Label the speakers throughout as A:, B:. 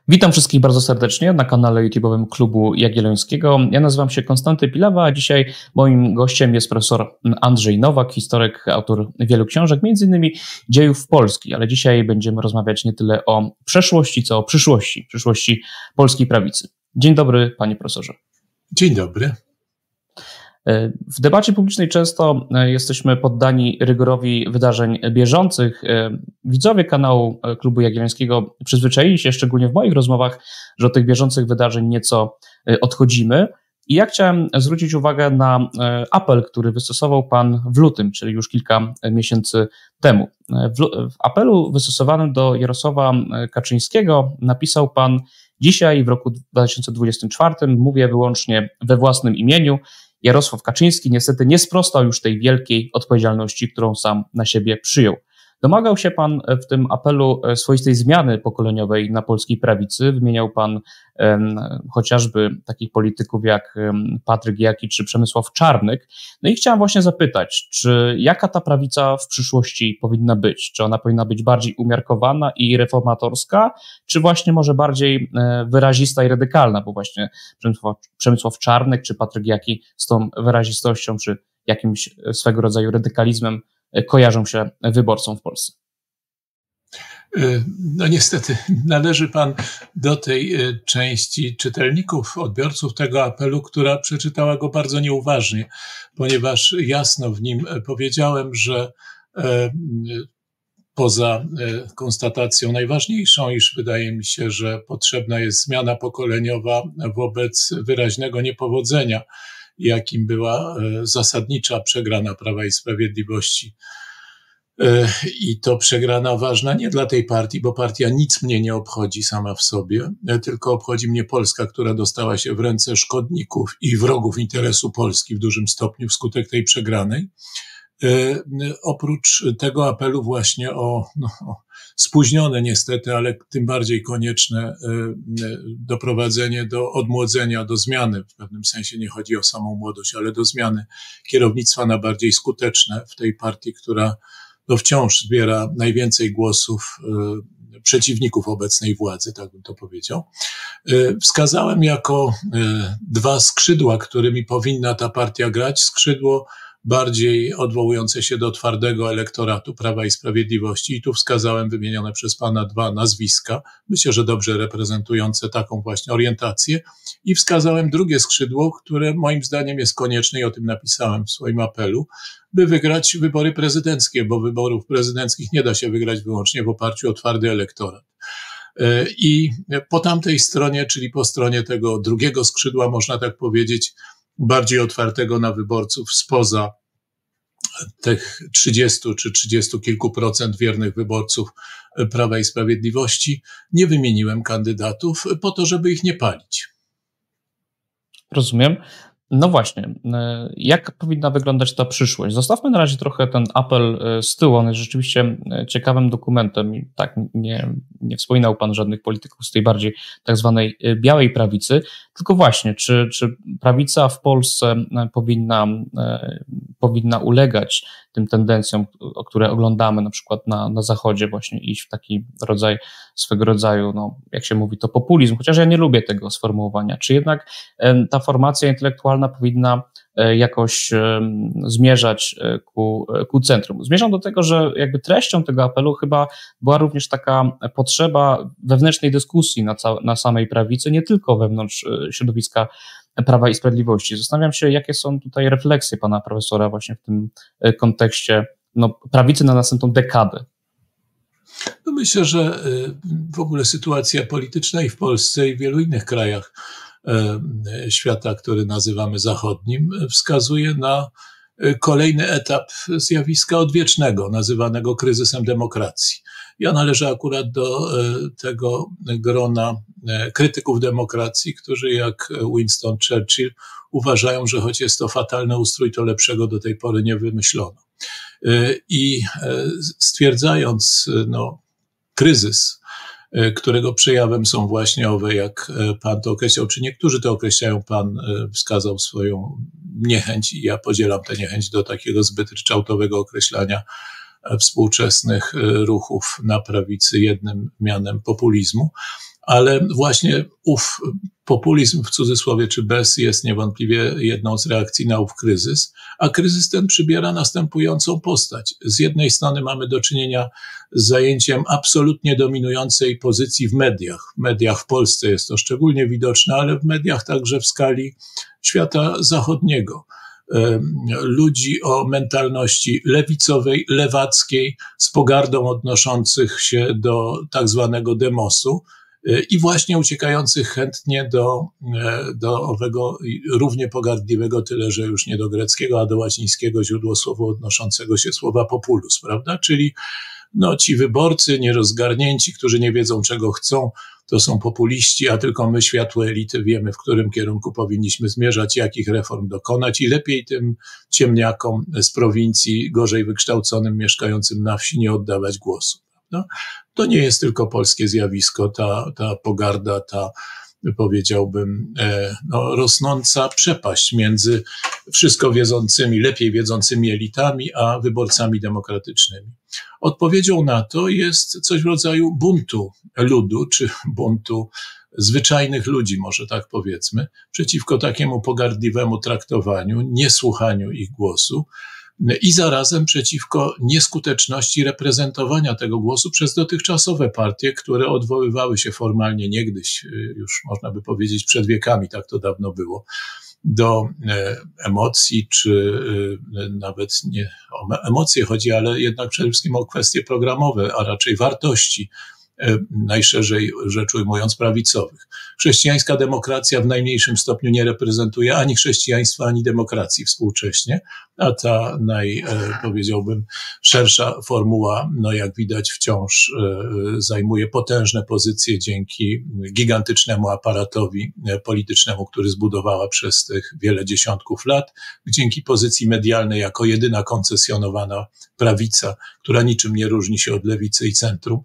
A: Witam wszystkich bardzo serdecznie na kanale YouTube'owym Klubu Jagiellońskiego. Ja nazywam się Konstanty Pilawa, a dzisiaj moim gościem jest profesor Andrzej Nowak, historyk, autor wielu książek, m.in. Dziejów Polski, ale dzisiaj będziemy rozmawiać nie tyle o przeszłości, co o przyszłości polskiej prawicy. Dzień dobry, panie profesorze.
B: Dzień dobry.
A: W debacie publicznej często jesteśmy poddani rygorowi wydarzeń bieżących. Widzowie kanału Klubu Jagiellońskiego przyzwyczaili się, szczególnie w moich rozmowach, że od tych bieżących wydarzeń nieco odchodzimy. I ja chciałem zwrócić uwagę na apel, który wystosował pan w lutym, czyli już kilka miesięcy temu. W apelu wystosowanym do Jarosława Kaczyńskiego napisał pan: dzisiaj w roku 2024 mówię wyłącznie we własnym imieniu. Jarosław Kaczyński niestety nie sprostał już tej wielkiej odpowiedzialności, którą sam na siebie przyjął. Domagał się pan w tym apelu swoistej zmiany pokoleniowej na polskiej prawicy. Wymieniał pan chociażby takich polityków jak Patryk Jaki czy Przemysław Czarnek. No i chciałem właśnie zapytać, jaka ta prawica w przyszłości powinna być? Czy ona powinna być bardziej umiarkowana i reformatorska, czy właśnie może bardziej wyrazista i radykalna, bo właśnie Przemysław Czarnek czy Patryk Jaki z tą wyrazistością czy jakimś swego rodzaju radykalizmem kojarzą się wyborcom w Polsce?
B: No niestety należy pan do tej części czytelników, odbiorców tego apelu, która przeczytała go bardzo nieuważnie, ponieważ jasno w nim powiedziałem, że poza konstatacją najważniejszą, iż wydaje mi się, że potrzebna jest zmiana pokoleniowa wobec wyraźnego niepowodzenia, jakim była zasadnicza przegrana Prawa i Sprawiedliwości. I to przegrana ważna nie dla tej partii, bo partia nic mnie nie obchodzi sama w sobie, tylko obchodzi mnie Polska, która dostała się w ręce szkodników i wrogów interesu Polski w dużym stopniu wskutek tej przegranej. Oprócz tego apelu właśnie o spóźnione niestety, ale tym bardziej konieczne doprowadzenie do odmłodzenia, do zmiany, w pewnym sensie nie chodzi o samą młodość, ale do zmiany kierownictwa na bardziej skuteczne w tej partii, która wciąż zbiera najwięcej głosów przeciwników obecnej władzy, tak bym to powiedział. Wskazałem jako dwa skrzydła, którymi powinna ta partia grać. Skrzydło bardziej odwołujące się do twardego elektoratu Prawa i Sprawiedliwości. I tu wskazałem wymienione przez pana dwa nazwiska, myślę, że dobrze reprezentujące taką właśnie orientację. I wskazałem drugie skrzydło, które moim zdaniem jest konieczne i o tym napisałem w swoim apelu, by wygrać wybory prezydenckie, bo wyborów prezydenckich nie da się wygrać wyłącznie w oparciu o twardy elektorat. I po tamtej stronie, czyli po stronie tego drugiego skrzydła, można tak powiedzieć, bardziej otwartego na wyborców spoza tych 30 czy 30 kilku procent wiernych wyborców Prawa i Sprawiedliwości, nie wymieniłem kandydatów po to, żeby ich nie palić.
A: Rozumiem. No właśnie, jak powinna wyglądać ta przyszłość? Zostawmy na razie trochę ten apel z tyłu, on jest rzeczywiście ciekawym dokumentem. Tak, nie wspominał pan żadnych polityków z tej bardziej tak zwanej białej prawicy, tylko właśnie, czy prawica w Polsce powinna ulegać tym tendencjom, które oglądamy na przykład na Zachodzie, właśnie iść w taki rodzaj, swego rodzaju, jak się mówi, to populizm, chociaż ja nie lubię tego sformułowania, czy jednak ta formacja intelektualna powinna jakoś zmierzać ku centrum. Zmierzam do tego, że jakby treścią tego apelu chyba była również taka potrzeba wewnętrznej dyskusji na samej prawicy, nie tylko wewnątrz środowiska Prawa i Sprawiedliwości. Zastanawiam się, jakie są tutaj refleksje pana profesora właśnie w tym kontekście prawicy na następną dekadę.
B: No myślę, że w ogóle sytuacja polityczna i w Polsce i w wielu innych krajach świata, który nazywamy zachodnim, wskazuje na kolejny etap zjawiska odwiecznego, nazywanego kryzysem demokracji. Ja należę akurat do tego grona krytyków demokracji, którzy jak Winston Churchill uważają, że choć jest to fatalny ustrój, to lepszego do tej pory nie wymyślono. I stwierdzając kryzys, którego przejawem są właśnie owe, jak pan to określał, czy niektórzy to określają, pan wskazał swoją niechęć i ja podzielam tę niechęć do takiego zbyt ryczałtowego określania współczesnych ruchów na prawicy jednym mianem populizmu, Ale właśnie ów populizm w cudzysłowie czy bez jest niewątpliwie jedną z reakcji na ów kryzys, a kryzys ten przybiera następującą postać. Z jednej strony mamy do czynienia z zajęciem absolutnie dominującej pozycji w mediach. W mediach w Polsce jest to szczególnie widoczne, ale w mediach także w skali świata zachodniego. Ludzi o mentalności lewicowej, lewackiej, z pogardą odnoszących się do tak zwanego demosu i właśnie uciekających chętnie do owego równie pogardliwego, tyle że już nie do greckiego, a do łacińskiego źródłosłowo odnoszącego się słowa populus, prawda? Czyli ci wyborcy nierozgarnięci, którzy nie wiedzą, czego chcą, to są populiści, a tylko my, światłe elity, wiemy, w którym kierunku powinniśmy zmierzać, jakich reform dokonać i lepiej tym ciemniakom z prowincji, gorzej wykształconym, mieszkającym na wsi nie oddawać głosu. Prawda? To nie jest tylko polskie zjawisko, ta pogarda, powiedziałbym, rosnąca przepaść między wszystko wiedzącymi, lepiej wiedzącymi elitami, a wyborcami demokratycznymi. Odpowiedzią na to jest coś w rodzaju buntu ludu, czy buntu zwyczajnych ludzi, może tak powiedzmy, przeciwko takiemu pogardliwemu traktowaniu, niesłuchaniu ich głosu i zarazem przeciwko nieskuteczności reprezentowania tego głosu przez dotychczasowe partie, które odwoływały się formalnie niegdyś, już można by powiedzieć przed wiekami, tak to dawno było, do emocji, czy nawet nie o emocje chodzi, ale jednak przede wszystkim o kwestie programowe, a raczej wartości, najszerzej rzecz ujmując prawicowych. Chrześcijańska demokracja w najmniejszym stopniu nie reprezentuje ani chrześcijaństwa, ani demokracji współcześnie, a ta powiedziałbym, szersza formuła, jak widać wciąż zajmuje potężne pozycje dzięki gigantycznemu aparatowi politycznemu, który zbudowała przez tych wiele dziesiątków lat, dzięki pozycji medialnej jako jedyna koncesjonowana prawica, która niczym nie różni się od lewicy i centrum.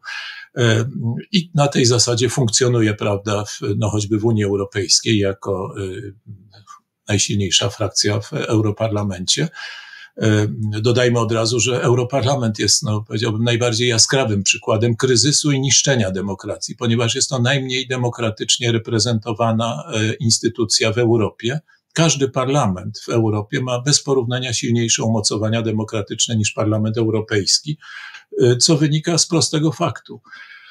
B: I na tej zasadzie funkcjonuje, prawda, choćby w Unii Europejskiej jako najsilniejsza frakcja w Europarlamencie. Dodajmy od razu, że Europarlament jest, powiedziałbym, najbardziej jaskrawym przykładem kryzysu i niszczenia demokracji, ponieważ jest to najmniej demokratycznie reprezentowana instytucja w Europie. Każdy parlament w Europie ma bez porównania silniejsze umocowania demokratyczne niż Parlament Europejski, co wynika z prostego faktu.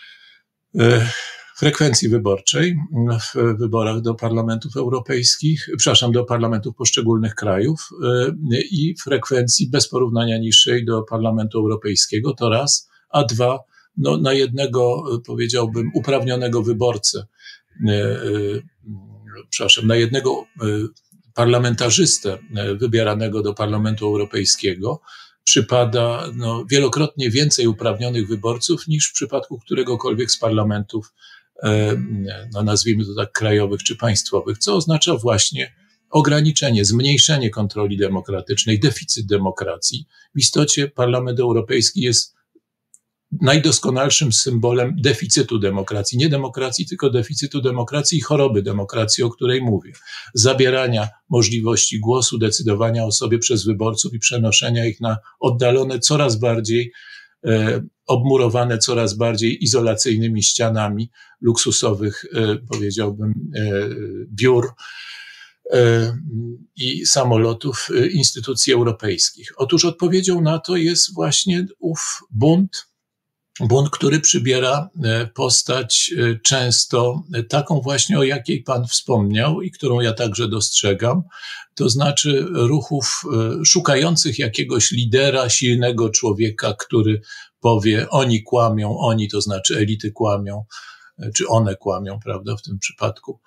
B: Frekwencji wyborczej w wyborach do parlamentów europejskich, do parlamentów poszczególnych krajów i frekwencji bez porównania niższej do Parlamentu Europejskiego, to raz, a dwa, na jednego, powiedziałbym, uprawnionego wyborcę, na jednego parlamentarzystę wybieranego do Parlamentu Europejskiego przypada wielokrotnie więcej uprawnionych wyborców niż w przypadku któregokolwiek z parlamentów, nazwijmy to tak, krajowych czy państwowych, co oznacza właśnie ograniczenie, zmniejszenie kontroli demokratycznej, deficyt demokracji. W istocie Parlament Europejski jest najdoskonalszym symbolem deficytu demokracji. Nie demokracji, tylko deficytu demokracji i choroby demokracji, o której mówię. Zabierania możliwości głosu, decydowania o sobie przez wyborców i przenoszenia ich na oddalone, coraz bardziej obmurowane, coraz bardziej izolacyjnymi ścianami luksusowych, powiedziałbym, biur i samolotów instytucji europejskich. Otóż odpowiedzią na to jest właśnie ów bunt, który przybiera postać często taką właśnie, o jakiej Pan wspomniał i którą ja także dostrzegam, to znaczy ruchów szukających jakiegoś lidera, silnego człowieka, który powie, oni kłamią, oni, to znaczy elity kłamią, czy one kłamią, prawda, w tym przypadku,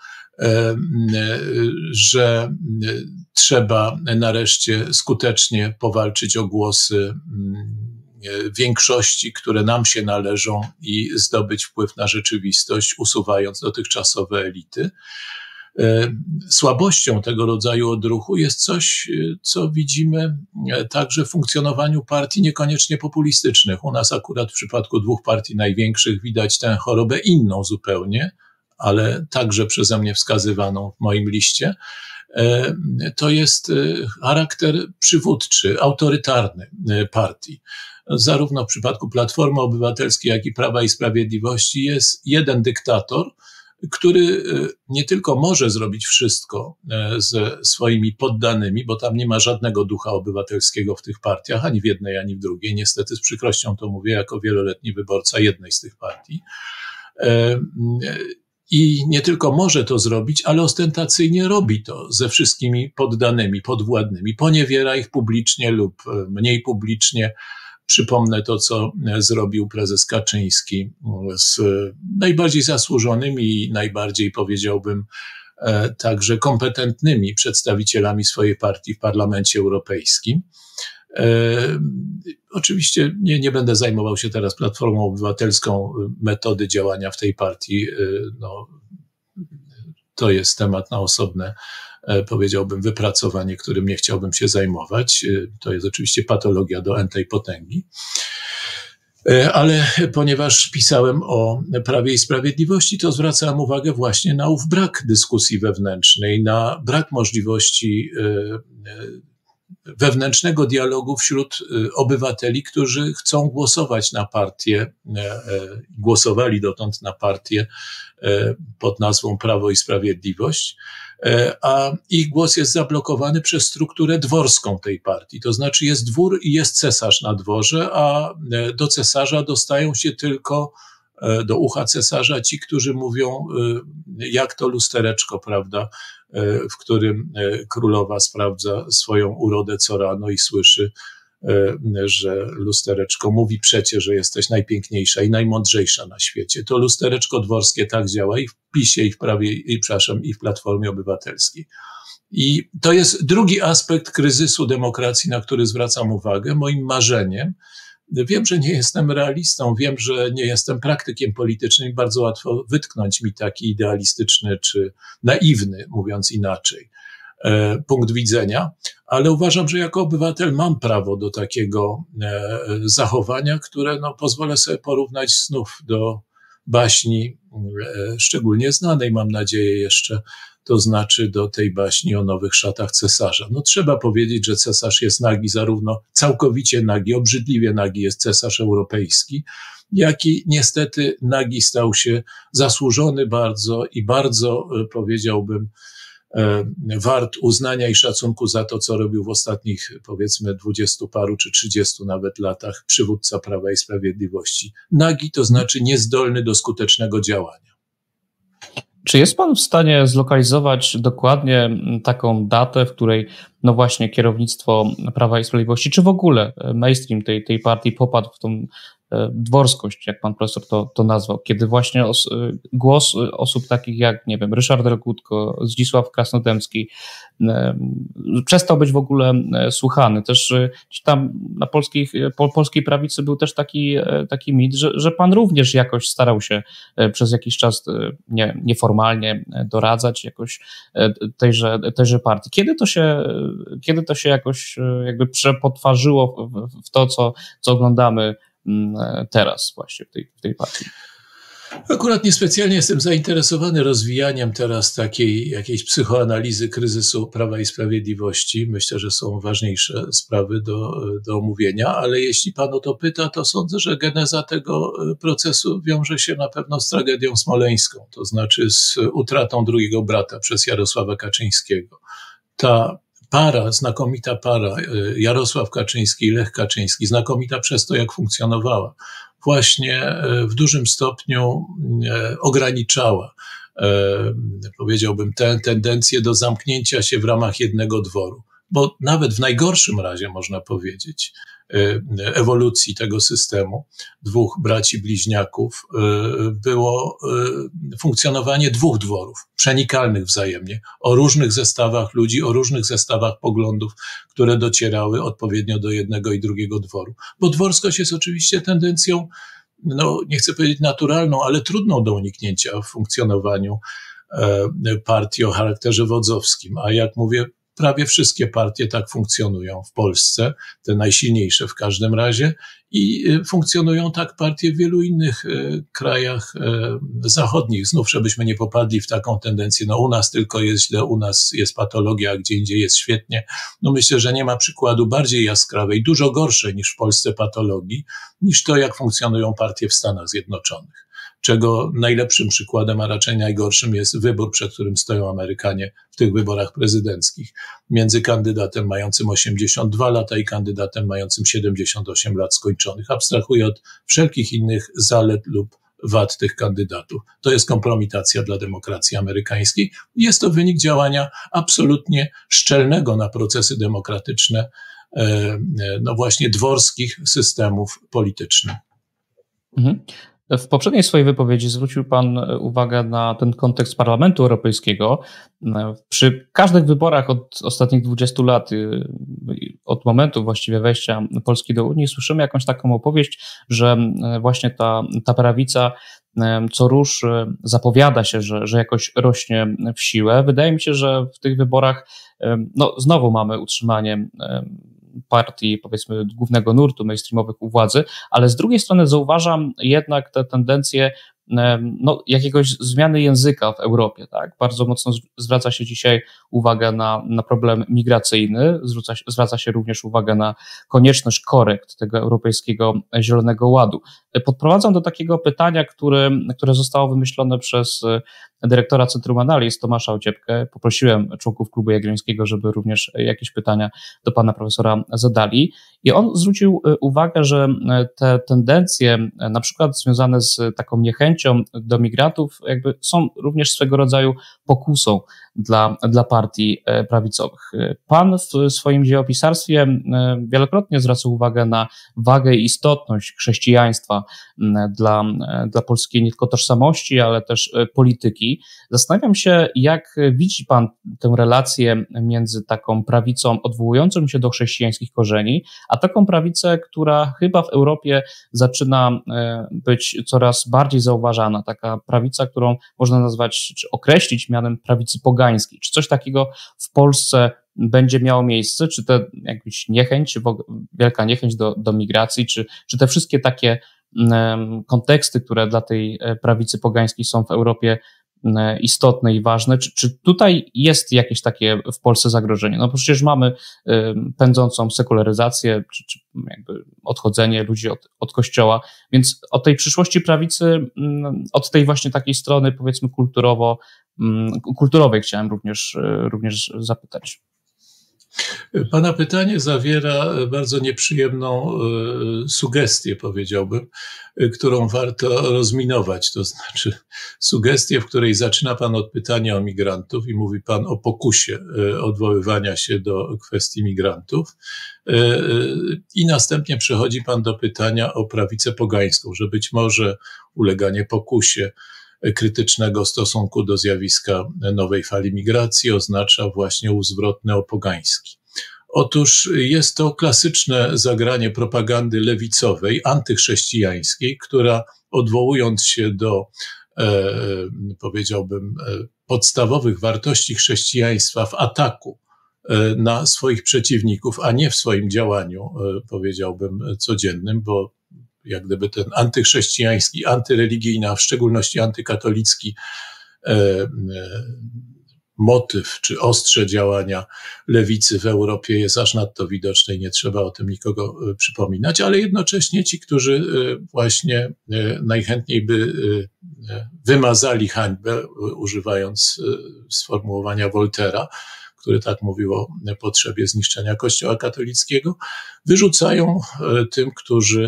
B: że trzeba nareszcie skutecznie powalczyć o głosy większości, które nam się należą i zdobyć wpływ na rzeczywistość, usuwając dotychczasowe elity. Słabością tego rodzaju odruchu jest coś, co widzimy także w funkcjonowaniu partii niekoniecznie populistycznych. U nas akurat w przypadku dwóch partii największych widać tę chorobę inną zupełnie, ale także przeze mnie wskazywaną w moim liście. to jest charakter przywódczy, autorytarny partii. Zarówno w przypadku Platformy Obywatelskiej, jak i Prawa i Sprawiedliwości jest jeden dyktator, który nie tylko może zrobić wszystko ze swoimi poddanymi, bo tam nie ma żadnego ducha obywatelskiego w tych partiach, ani w jednej, ani w drugiej. Niestety z przykrością to mówię jako wieloletni wyborca jednej z tych partii. I nie tylko może to zrobić, ale ostentacyjnie robi to ze wszystkimi poddanymi, podwładnymi. Poniewiera ich publicznie lub mniej publicznie. Przypomnę to, co zrobił prezes Kaczyński z najbardziej zasłużonymi i najbardziej, powiedziałbym, także kompetentnymi przedstawicielami swojej partii w Parlamencie Europejskim. Oczywiście nie będę zajmował się teraz Platformą Obywatelską, metody działania w tej partii. No, to jest temat na osobne, powiedziałbym, wypracowanie, którym nie chciałbym się zajmować. To jest oczywiście patologia do entej potęgi. Ale ponieważ pisałem o Prawie i Sprawiedliwości, to zwracałem uwagę właśnie na ów brak dyskusji wewnętrznej, na brak możliwości wewnętrznego dialogu wśród obywateli, którzy chcą głosować na partię, głosowali dotąd na partię pod nazwą Prawo i Sprawiedliwość, a ich głos jest zablokowany przez strukturę dworską tej partii. To znaczy jest dwór i jest cesarz na dworze, a do cesarza dostają się tylko, do ucha cesarza ci, którzy mówią, jak to lustereczko, prawda, w którym królowa sprawdza swoją urodę co rano i słyszy, że lustereczko mówi przecie, że jesteś najpiękniejsza i najmądrzejsza na świecie. To lustereczko dworskie tak działa i w PiS-ie, i w Prawie, i w Platformie Obywatelskiej. I to jest drugi aspekt kryzysu demokracji, na który zwracam uwagę. Moim marzeniem, wiem, że nie jestem realistą, wiem, że nie jestem praktykiem politycznym i bardzo łatwo wytknąć mi taki idealistyczny czy naiwny, mówiąc inaczej, punkt widzenia, ale uważam, że jako obywatel mam prawo do takiego zachowania, które pozwolę sobie porównać znów do baśni, szczególnie znanej, mam nadzieję jeszcze, to znaczy do tej baśni o nowych szatach cesarza. Trzeba powiedzieć, że cesarz jest nagi, zarówno całkowicie nagi, obrzydliwie nagi jest cesarz europejski, jak i niestety nagi stał się zasłużony bardzo i bardzo, powiedziałbym, wart uznania i szacunku za to, co robił w ostatnich, powiedzmy, 20 paru czy 30 nawet latach przywódca Prawa i Sprawiedliwości. Nagi to znaczy niezdolny do skutecznego działania.
A: Czy jest pan w stanie zlokalizować dokładnie taką datę, w której właśnie kierownictwo Prawa i Sprawiedliwości, czy w ogóle mainstream tej partii popadł w tą dworskość, jak pan profesor to nazwał, kiedy właśnie głos osób takich jak, nie wiem, Ryszard Legutko, Zdzisław Krasnodębski przestał być w ogóle słuchany. Też gdzieś tam na polskiej prawicy był też taki mit, że pan również jakoś starał się przez jakiś czas nieformalnie doradzać jakoś tejże partii. Kiedy to się jakoś jakby przepotwarzyło w to, co oglądamy teraz właśnie w tej partii?
B: Akurat niespecjalnie jestem zainteresowany rozwijaniem teraz takiej jakiejś psychoanalizy kryzysu Prawa i Sprawiedliwości. Myślę, że są ważniejsze sprawy do omówienia, ale jeśli pan o to pyta, to sądzę, że geneza tego procesu wiąże się na pewno z tragedią smoleńską, to znaczy z utratą drugiego brata przez Jarosława Kaczyńskiego. Ta znakomita para, Jarosław Kaczyński i Lech Kaczyński, znakomita przez to, jak funkcjonowała, właśnie w dużym stopniu ograniczała, powiedziałbym, tę tendencję do zamknięcia się w ramach jednego dworu. Bo nawet w najgorszym razie, można powiedzieć, ewolucji tego systemu, dwóch braci bliźniaków, było funkcjonowanie dwóch dworów, przenikalnych wzajemnie, o różnych zestawach ludzi, o różnych zestawach poglądów, które docierały odpowiednio do jednego i drugiego dworu. Bo dworskość jest oczywiście tendencją, nie chcę powiedzieć naturalną, ale trudną do uniknięcia w funkcjonowaniu partii o charakterze wodzowskim. A jak mówię, prawie wszystkie partie tak funkcjonują w Polsce, te najsilniejsze w każdym razie, i funkcjonują tak partie w wielu innych krajach zachodnich. Znów, żebyśmy nie popadli w taką tendencję, no u nas tylko jest źle, u nas jest patologia, a gdzie indziej jest świetnie. No myślę, że nie ma przykładu bardziej jaskrawej, dużo gorszej niż w Polsce patologii, niż to, jak funkcjonują partie w Stanach Zjednoczonych. Czego najlepszym przykładem, a raczej najgorszym jest wybór, przed którym stoją Amerykanie w tych wyborach prezydenckich, między kandydatem mającym 82 lata i kandydatem mającym 78 lat skończonych. Abstrahuję od wszelkich innych zalet lub wad tych kandydatów. To jest kompromitacja dla demokracji amerykańskiej. Jest to wynik działania absolutnie szczelnego na procesy demokratyczne, no właśnie dworskich systemów politycznych.
A: Mhm. W poprzedniej swojej wypowiedzi zwrócił Pan uwagę na ten kontekst Parlamentu Europejskiego. Przy każdych wyborach od ostatnich 20 lat, od momentu właściwie wejścia Polski do Unii, słyszymy jakąś taką opowieść, że właśnie ta prawica co rusz zapowiada się, że jakoś rośnie w siłę. Wydaje mi się, że w tych wyborach no, znowu mamy utrzymanie partii, powiedzmy, głównego nurtu mainstreamowych u władzy, ale z drugiej strony zauważam jednak te tendencje no, jakiegoś zmiany języka w Europie. Tak? Bardzo mocno zwraca się dzisiaj uwagę na problem migracyjny, zwraca się również uwagę na konieczność korekt tego Europejskiego Zielonego Ładu. Podprowadzam do takiego pytania, które zostało wymyślone przez dyrektora Centrum Analiz Tomasza Ociepkę. Poprosiłem członków Klubu Jagiellońskiego, żeby również jakieś pytania do pana profesora zadali. I on zwrócił uwagę, że te tendencje, na przykład związane z taką niechęcią do migrantów, jakby są również swego rodzaju pokusą dla partii prawicowych. Pan w swoim dziełopisarstwie wielokrotnie zwracał uwagę na wagę i istotność chrześcijaństwa dla polskiej nie tylko tożsamości, ale też polityki. Zastanawiam się, jak widzi pan tę relację między taką prawicą odwołującą się do chrześcijańskich korzeni, a taką prawicę, która chyba w Europie zaczyna być coraz bardziej zauważana. Taka prawica, którą można nazwać, czy określić mianem prawicy pogańskiej. Czy coś takiego w Polsce będzie miało miejsce? Czy te jakaś niechęć, wielka niechęć do migracji, czy te wszystkie takie konteksty, które dla tej prawicy pogańskiej są w Europie istotne i ważne, czy tutaj jest jakieś takie w Polsce zagrożenie? No bo przecież mamy pędzącą sekularyzację, czy jakby odchodzenie ludzi od kościoła, więc o tej przyszłości prawicy, od tej właśnie takiej strony, powiedzmy kulturowej chciałem również zapytać.
B: Pana pytanie zawiera bardzo nieprzyjemną sugestię, powiedziałbym, którą warto rozminować. To znaczy sugestię, w której zaczyna pan od pytania o migrantów i mówi pan o pokusie odwoływania się do kwestii migrantów i następnie przechodzi pan do pytania o prawicę pogańską, że być może uleganie pokusie krytycznego stosunku do zjawiska nowej fali migracji oznacza właśnie zwrot neopogański. Otóż jest to klasyczne zagranie propagandy lewicowej, antychrześcijańskiej, która odwołując się do, powiedziałbym, podstawowych wartości chrześcijaństwa w ataku na swoich przeciwników, a nie w swoim działaniu, powiedziałbym, codziennym, bo jak gdyby ten antychrześcijański, antyreligijny, a w szczególności antykatolicki motyw czy ostrze działania lewicy w Europie jest aż nadto widoczne i nie trzeba o tym nikogo przypominać, ale jednocześnie ci, którzy właśnie najchętniej by wymazali hańbę, używając sformułowania Woltera, który tak mówił o potrzebie zniszczenia Kościoła katolickiego, wyrzucają tym, którzy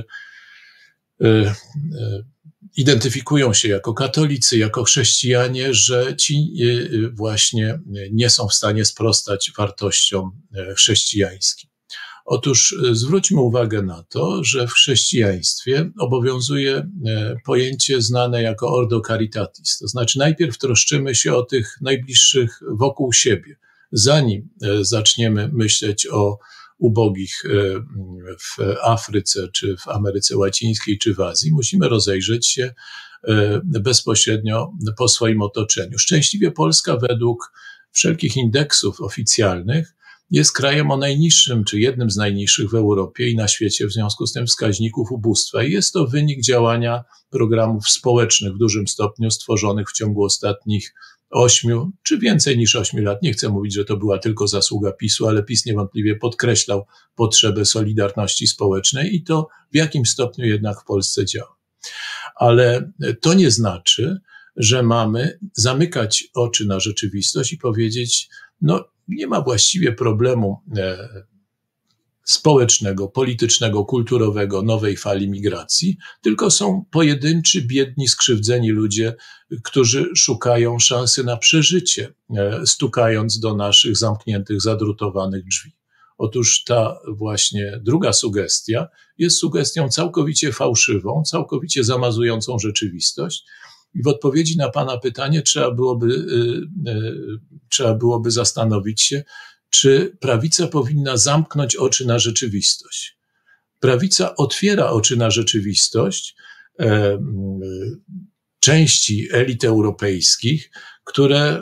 B: identyfikują się jako katolicy, jako chrześcijanie, że ci właśnie nie są w stanie sprostać wartościom chrześcijańskim. Otóż zwróćmy uwagę na to, że w chrześcijaństwie obowiązuje pojęcie znane jako ordo caritatis, to znaczy najpierw troszczymy się o tych najbliższych wokół siebie, zanim zaczniemy myśleć o ubogich w Afryce, czy w Ameryce Łacińskiej, czy w Azji, musimy rozejrzeć się bezpośrednio po swoim otoczeniu. Szczęśliwie Polska według wszelkich indeksów oficjalnych jest krajem o najniższym, czy jednym z najniższych w Europie i na świecie w związku z tym wskaźników ubóstwa. I jest to wynik działania programów społecznych w dużym stopniu stworzonych w ciągu ostatnich 8 czy więcej niż 8 lat. Nie chcę mówić, że to była tylko zasługa PiS-u, ale PiS niewątpliwie podkreślał potrzebę solidarności społecznej i to w jakim stopniu jednak w Polsce działa. Ale to nie znaczy, że mamy zamykać oczy na rzeczywistość i powiedzieć, no nie ma właściwie problemu społecznego, politycznego, kulturowego, nowej fali migracji, tylko są pojedynczy, biedni, skrzywdzeni ludzie, którzy szukają szansy na przeżycie, stukając do naszych zamkniętych, zadrutowanych drzwi. Otóż ta właśnie druga sugestia jest sugestią całkowicie fałszywą, całkowicie zamazującą rzeczywistość. I w odpowiedzi na pana pytanie trzeba byłoby zastanowić się, czy prawica powinna zamknąć oczy na rzeczywistość. Prawica otwiera oczy na rzeczywistość części elit europejskich, które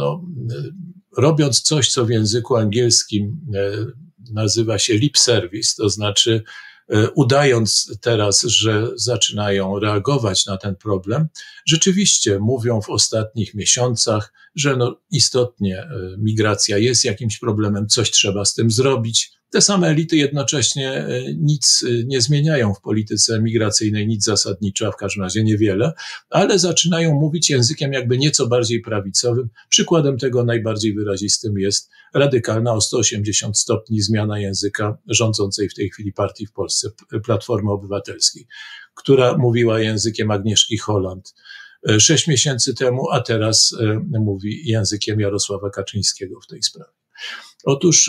B: robiąc coś, co w języku angielskim nazywa się lip service, to znaczy udając teraz, że zaczynają reagować na ten problem, rzeczywiście mówią w ostatnich miesiącach, że istotnie migracja jest jakimś problemem, coś trzeba z tym zrobić. Te same elity jednocześnie nic nie zmieniają w polityce migracyjnej, nic zasadniczo, a w każdym razie niewiele, ale zaczynają mówić językiem jakby nieco bardziej prawicowym. Przykładem tego najbardziej wyrazistym jest radykalna o 180 stopni zmiana języka rządzącej w tej chwili partii w Polsce, Platformy Obywatelskiej, która mówiła językiem Agnieszki Holland 6 miesięcy temu, a teraz mówi językiem Jarosława Kaczyńskiego w tej sprawie. Otóż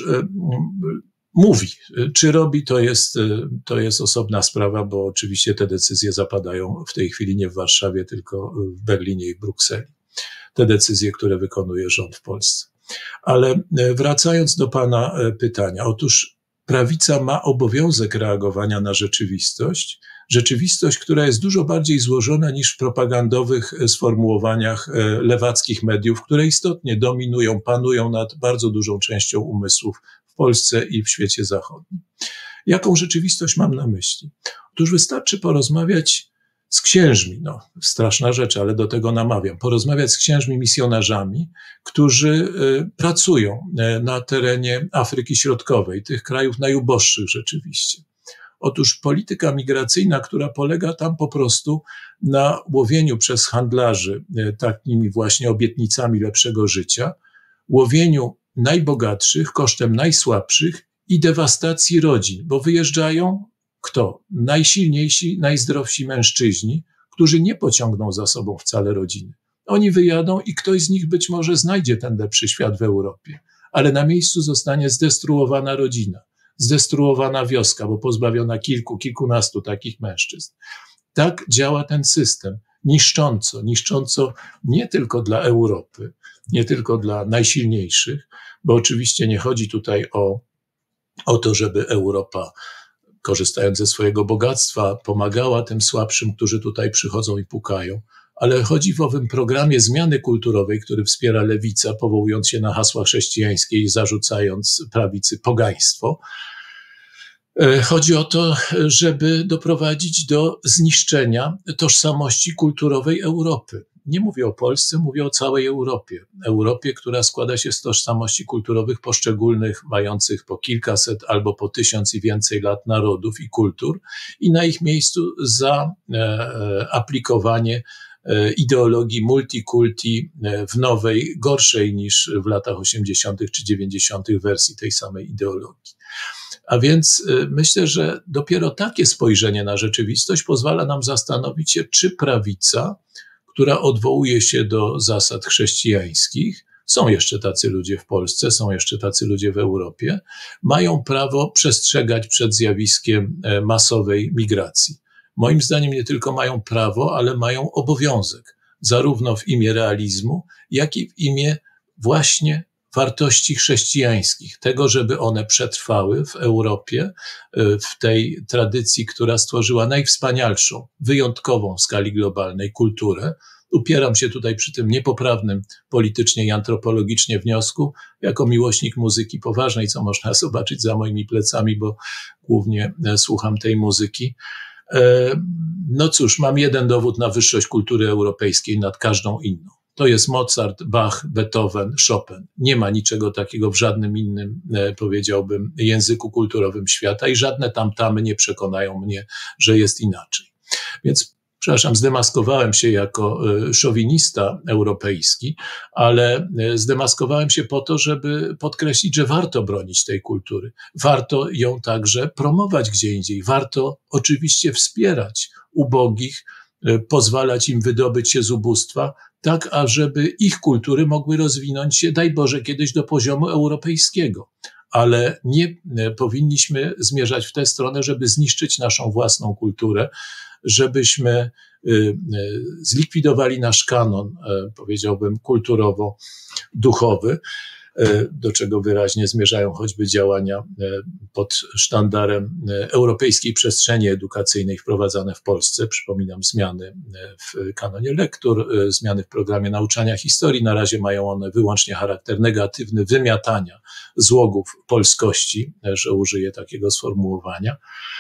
B: mówi, czy robi, to jest osobna sprawa, bo oczywiście te decyzje zapadają w tej chwili nie w Warszawie, tylko w Berlinie i w Brukseli. Te decyzje, które wykonuje rząd w Polsce. Ale wracając do pana pytania, otóż prawica ma obowiązek reagowania na rzeczywistość, która jest dużo bardziej złożona niż w propagandowych sformułowaniach lewackich mediów, które istotnie dominują, panują nad bardzo dużą częścią umysłów w Polsce i w świecie zachodnim. Jaką rzeczywistość mam na myśli? Otóż wystarczy porozmawiać z księżmi, straszna rzecz, ale do tego namawiam, porozmawiać z księżmi misjonarzami, którzy pracują na terenie Afryki Środkowej, tych krajów najuboższych rzeczywiście. Otóż polityka migracyjna, która polega tam po prostu na łowieniu przez handlarzy takimi właśnie obietnicami lepszego życia, łowieniu najbogatszych kosztem najsłabszych i dewastacji rodzin, bo wyjeżdżają kto? Najsilniejsi, najzdrowsi mężczyźni, którzy nie pociągną za sobą wcale rodziny. Oni wyjadą i ktoś z nich być może znajdzie ten lepszy świat w Europie, ale na miejscu zostanie zdestruowana rodzina, zdestruowana wioska, bo pozbawiona kilkunastu takich mężczyzn. Tak działa ten system, niszcząco nie tylko dla Europy, nie tylko dla najsilniejszych, bo oczywiście nie chodzi tutaj o to, żeby Europa, korzystając ze swojego bogactwa, pomagała tym słabszym, którzy tutaj przychodzą i pukają, ale chodzi w owym programie zmiany kulturowej, który wspiera lewica, powołując się na hasła chrześcijańskie i zarzucając prawicy pogaństwo. Chodzi o to, żeby doprowadzić do zniszczenia tożsamości kulturowej Europy. Nie mówię o Polsce, mówię o całej Europie. Europie, która składa się z tożsamości kulturowych poszczególnych, mających po kilkaset albo po 1000 i więcej lat narodów i kultur i na ich miejscu za aplikowanie ideologii multikulti w nowej, gorszej niż w latach 80. czy 90. wersji tej samej ideologii. A więc myślę, że dopiero takie spojrzenie na rzeczywistość pozwala nam zastanowić się, czy prawica, która odwołuje się do zasad chrześcijańskich, są jeszcze tacy ludzie w Polsce, są jeszcze tacy ludzie w Europie, mają prawo przestrzegać przed zjawiskiem masowej migracji. Moim zdaniem nie tylko mają prawo, ale mają obowiązek, zarówno w imię realizmu, jak i w imię właśnie wartości chrześcijańskich, tego, żeby one przetrwały w Europie, w tej tradycji, która stworzyła najwspanialszą, wyjątkową w skali globalnej kulturę, Upieram się tutaj przy tym niepoprawnym politycznie i antropologicznie wniosku, jako miłośnik muzyki poważnej, co można zobaczyć za moimi plecami, bo głównie słucham tej muzyki. No cóż, mam jeden dowód na wyższość kultury europejskiej nad każdą inną. To jest Mozart, Bach, Beethoven, Chopin. Nie ma niczego takiego w żadnym innym, powiedziałbym, języku kulturowym świata i żadne tamtamy nie przekonają mnie, że jest inaczej. Więc, przepraszam, zdemaskowałem się jako szowinista europejski, ale zdemaskowałem się po to, żeby podkreślić, że warto bronić tej kultury. Warto ją także promować gdzie indziej. Warto oczywiście wspierać ubogich, pozwalać im wydobyć się z ubóstwa, tak ażeby ich kultury mogły rozwinąć się, daj Boże, kiedyś do poziomu europejskiego. Ale nie powinniśmy zmierzać w tę stronę, żeby zniszczyć naszą własną kulturę, żebyśmy zlikwidowali nasz kanon, powiedziałbym, kulturowo-duchowy, do czego wyraźnie zmierzają choćby działania pod sztandarem europejskiej przestrzeni edukacyjnej wprowadzane w Polsce. Przypominam, zmiany w kanonie lektur, zmiany w programie nauczania historii. Na razie mają one wyłącznie charakter negatywny, wymiatania złogów polskości, że użyję takiego sformułowania,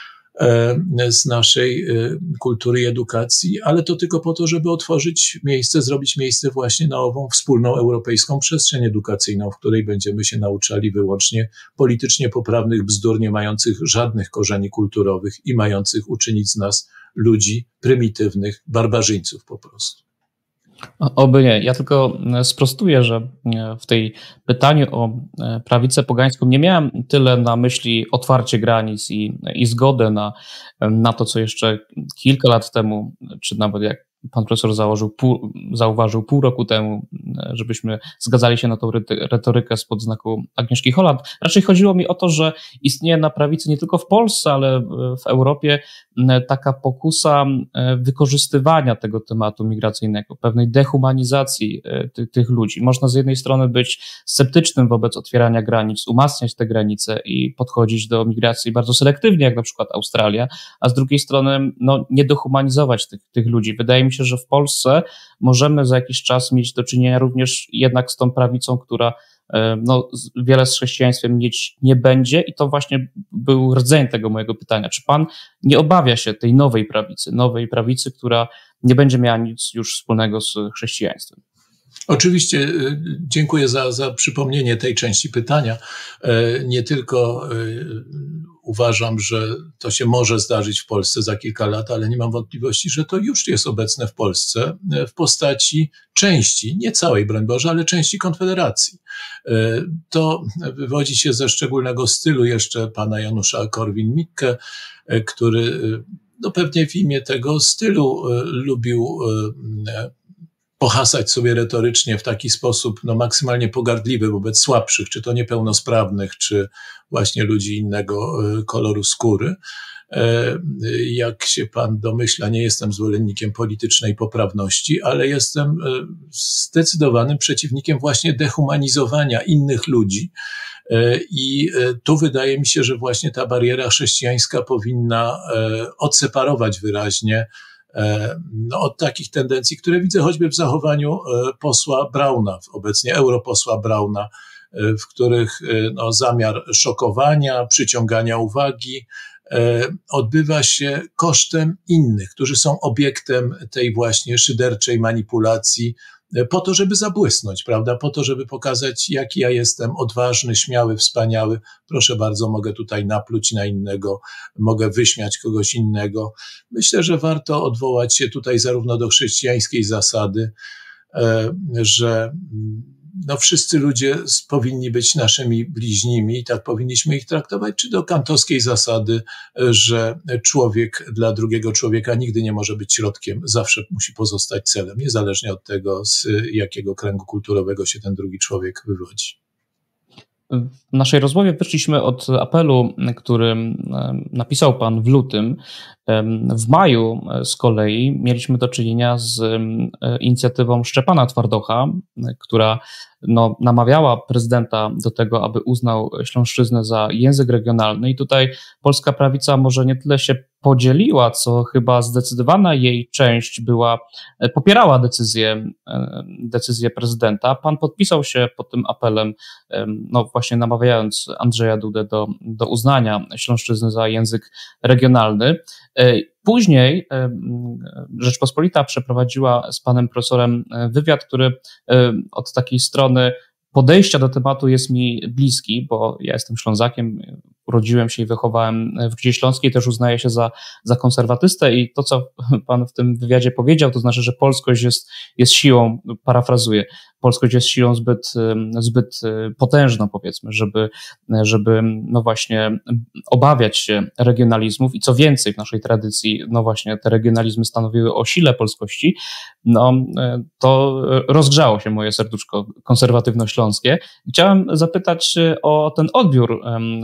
B: z naszej kultury i edukacji, ale to tylko po to, żeby otworzyć miejsce, zrobić miejsce właśnie na ową wspólną europejską przestrzeń edukacyjną, w której będziemy się nauczali wyłącznie politycznie poprawnych bzdur, nie mających żadnych korzeni kulturowych i mających uczynić z nas ludzi prymitywnych, barbarzyńców po prostu.
A: Oby nie. Ja tylko sprostuję, że w tej pytaniu o prawicę pogańską nie miałem tyle na myśli otwarcie granic i zgodę na to, co jeszcze kilka lat temu, czy nawet jak pan profesor zauważył pół roku temu, żebyśmy zgadzali się na tą retorykę spod znaku Agnieszki Holland. Raczej chodziło mi o to, że istnieje na prawicy nie tylko w Polsce, ale w Europie taka pokusa wykorzystywania tego tematu migracyjnego, pewnej dehumanizacji tych ludzi. Można z jednej strony być sceptycznym wobec otwierania granic, umacniać te granice i podchodzić do migracji bardzo selektywnie, jak na przykład Australia, a z drugiej strony nie dehumanizować tych ludzi. Wydaje mi się, że w Polsce możemy za jakiś czas mieć do czynienia również jednak z tą prawicą, która wiele z chrześcijaństwem mieć nie będzie i to właśnie był rdzeń tego mojego pytania. Czy pan nie obawia się tej nowej prawicy, która nie będzie miała nic już wspólnego z chrześcijaństwem?
B: Oczywiście dziękuję za przypomnienie tej części pytania. Nie tylko uważam, że to się może zdarzyć w Polsce za kilka lat, ale nie mam wątpliwości, że to już jest obecne w Polsce w postaci części, nie całej, broń Boże, ale części Konfederacji. To wywodzi się ze szczególnego stylu jeszcze pana Janusza Korwin-Mikke, który pewnie w imię tego stylu lubił pohasać sobie retorycznie w taki sposób maksymalnie pogardliwy wobec słabszych, czy to niepełnosprawnych, czy właśnie ludzi innego koloru skóry. Jak się pan domyśla, nie jestem zwolennikiem politycznej poprawności, ale jestem zdecydowanym przeciwnikiem właśnie dehumanizowania innych ludzi. I tu wydaje mi się, że właśnie ta bariera chrześcijańska powinna odseparować wyraźnie od takich tendencji, które widzę choćby w zachowaniu posła Brauna, obecnie europosła Brauna, w których zamiar szokowania, przyciągania uwagi odbywa się kosztem innych, którzy są obiektem tej właśnie szyderczej manipulacji, po to, żeby zabłysnąć, prawda? Po to, żeby pokazać, jaki ja jestem odważny, śmiały, wspaniały. Proszę bardzo, mogę tutaj napluć na innego, mogę wyśmiać kogoś innego. Myślę, że warto odwołać się tutaj zarówno do chrześcijańskiej zasady, że wszyscy ludzie powinni być naszymi bliźnimi i tak powinniśmy ich traktować, czy do kantowskiej zasady, że człowiek dla drugiego człowieka nigdy nie może być środkiem, zawsze musi pozostać celem, niezależnie od tego, z jakiego kręgu kulturowego się ten drugi człowiek wywodzi.
A: W naszej rozmowie wyszliśmy od apelu, który napisał pan w lutym. W maju z kolei mieliśmy do czynienia z inicjatywą Szczepana Twardocha, która namawiała prezydenta do tego, aby uznał śląszczyznę za język regionalny i tutaj polska prawica może nie tyle się podzieliła, co chyba zdecydowana jej część popierała decyzję prezydenta. Pan podpisał się pod tym apelem, właśnie namawiając Andrzeja Dudę do uznania śląszczyzny za język regionalny. Później Rzeczpospolita przeprowadziła z panem profesorem wywiad, który od takiej strony podejścia do tematu jest mi bliski, bo ja jestem Ślązakiem, urodziłem się i wychowałem w Górze Śląskiej, też uznaję się za konserwatystę i to, co pan w tym wywiadzie powiedział, to znaczy, że polskość jest siłą, parafrazuję, polskość jest siłą zbyt potężną, powiedzmy, żeby właśnie obawiać się regionalizmów i co więcej w naszej tradycji, właśnie te regionalizmy stanowiły o sile polskości, to rozgrzało się moje serduszko konserwatywno-śląskie. Chciałem zapytać o ten odbiór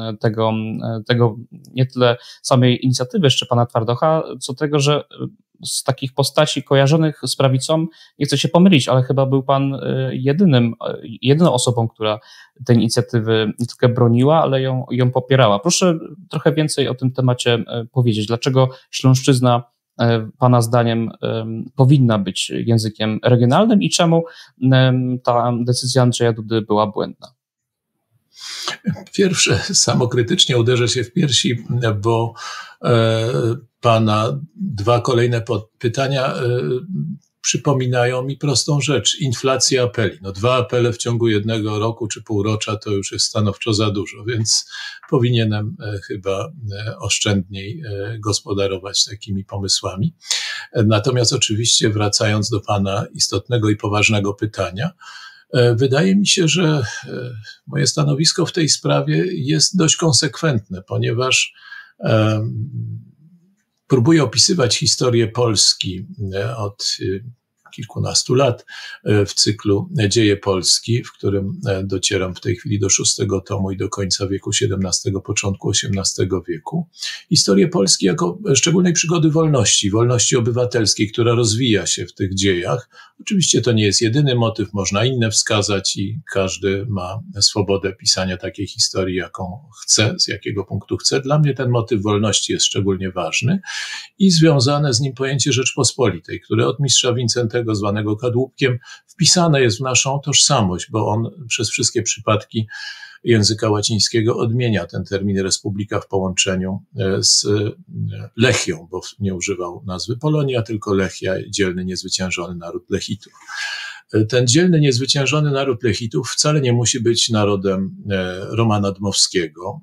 A: tego nie tyle samej inicjatywy Szczepana Twardocha, co tego, że z takich postaci kojarzonych z prawicą, nie chcę się pomylić, ale chyba był pan jedyną osobą, która tej inicjatywy nie tylko broniła, ale ją popierała. Proszę trochę więcej o tym temacie powiedzieć. Dlaczego śląszczyzna pana zdaniem powinna być językiem regionalnym i czemu ta decyzja Andrzeja Dudy była błędna?
B: Pierwsze, samokrytycznie uderzę się w piersi, bo pana dwa kolejne pytania przypominają mi prostą rzecz. Inflacja apeli. 2 apele w ciągu 1 roku czy półrocza to już jest stanowczo za dużo, więc powinienem chyba oszczędniej gospodarować takimi pomysłami. Natomiast oczywiście wracając do pana istotnego i poważnego pytania, wydaje mi się, że moje stanowisko w tej sprawie jest dość konsekwentne, ponieważ próbuję opisywać historię Polski od kilkunastu lat w cyklu Dzieje Polski, w którym docieram w tej chwili do 6 tomu i do końca wieku XVII, początku XVIII wieku. Historię Polski jako szczególnej przygody wolności obywatelskiej, która rozwija się w tych dziejach. Oczywiście to nie jest jedyny motyw, można inne wskazać i każdy ma swobodę pisania takiej historii, jaką chce, z jakiego punktu chce. Dla mnie ten motyw wolności jest szczególnie ważny i związane z nim pojęcie Rzeczpospolitej, które od mistrza Wincentego, zwanego Kadłubkiem, wpisane jest w naszą tożsamość, bo on przez wszystkie przypadki języka łacińskiego odmienia ten termin republika w połączeniu z Lechią, bo nie używał nazwy Polonia, tylko Lechia, dzielny, niezwyciężony naród Lechitów. Ten dzielny, niezwyciężony naród Lechitów wcale nie musi być narodem Romana Dmowskiego.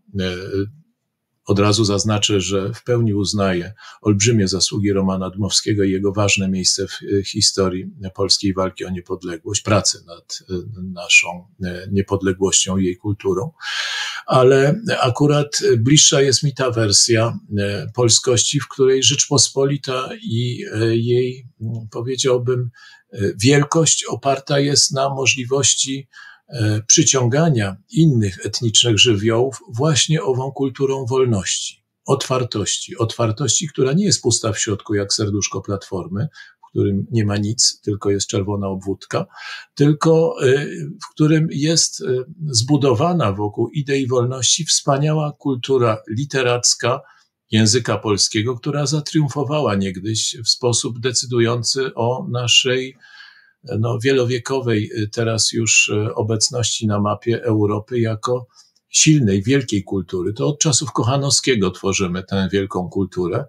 B: Od razu zaznaczę, że w pełni uznaję olbrzymie zasługi Romana Dmowskiego i jego ważne miejsce w historii polskiej walki o niepodległość, pracy nad naszą niepodległością i jej kulturą. Ale akurat bliższa jest mi ta wersja polskości, w której Rzeczpospolita i jej, powiedziałbym, wielkość oparta jest na możliwości przyciągania innych etnicznych żywiołów właśnie ową kulturą wolności, otwartości, która nie jest pusta w środku jak serduszko Platformy, w którym nie ma nic, tylko jest czerwona obwódka, tylko w którym jest zbudowana wokół idei wolności wspaniała kultura literacka języka polskiego, która zatriumfowała niegdyś w sposób decydujący o naszej wielowiekowej teraz już obecności na mapie Europy jako silnej, wielkiej kultury. To od czasów Kochanowskiego tworzymy tę wielką kulturę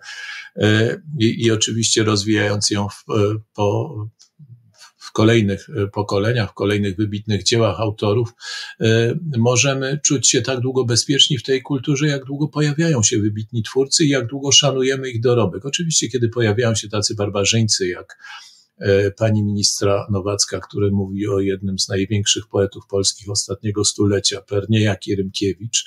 B: i oczywiście rozwijając ją w kolejnych pokoleniach, w kolejnych wybitnych dziełach autorów, możemy czuć się tak długo bezpieczni w tej kulturze, jak długo pojawiają się wybitni twórcy i jak długo szanujemy ich dorobek. Oczywiście, kiedy pojawiają się tacy barbarzyńcy jak pani ministra Nowacka, który mówi o jednym z największych poetów polskich ostatniego stulecia, Perniejak i Rymkiewicz,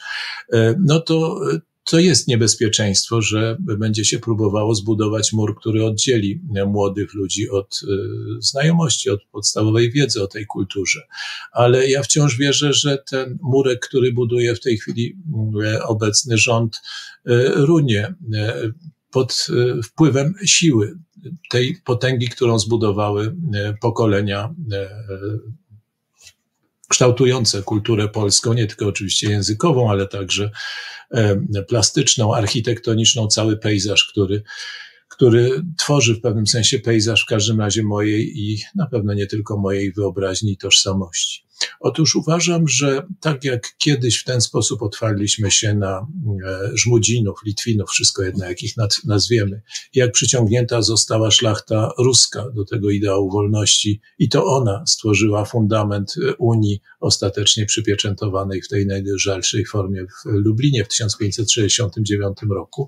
B: to jest niebezpieczeństwo, że będzie się próbowało zbudować mur, który oddzieli młodych ludzi od znajomości, od podstawowej wiedzy o tej kulturze. Ale ja wciąż wierzę, że ten murek, który buduje w tej chwili obecny rząd, runie pod wpływem siły tej potęgi, którą zbudowały pokolenia kształtujące kulturę polską, nie tylko oczywiście językową, ale także plastyczną, architektoniczną, cały pejzaż, który tworzy w pewnym sensie pejzaż w każdym razie mojej i na pewno nie tylko mojej wyobraźni i tożsamości. Otóż uważam, że tak jak kiedyś w ten sposób otwarliśmy się na Żmudzinów, Litwinów, wszystko jedno jak ich nazwiemy, jak przyciągnięta została szlachta ruska do tego ideału wolności i to ona stworzyła fundament Unii ostatecznie przypieczętowanej w tej najdrżalszej formie w Lublinie w 1569 roku.